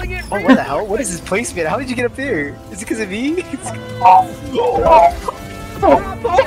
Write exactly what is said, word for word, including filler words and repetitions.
killing it. Oh, what the hell? What is this placement? How did you get up there? Is it because of me? Oh,